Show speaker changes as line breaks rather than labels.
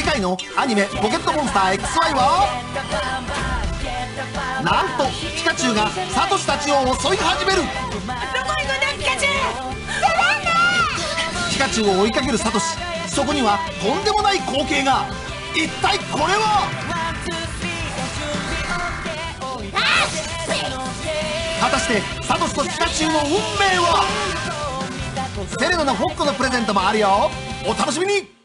回のアニメ「ポケットモンスター XY」はなんとピカチュウがサトシたちを襲い始める。
どこ行くんだピカチュウ。
ピカチュウを追いかけるサトシ、そこにはとんでもない光景が。一体これは果たしてサトシとピカチュウの運命は。セレナのホッコのプレゼントもあるよ。お楽しみに。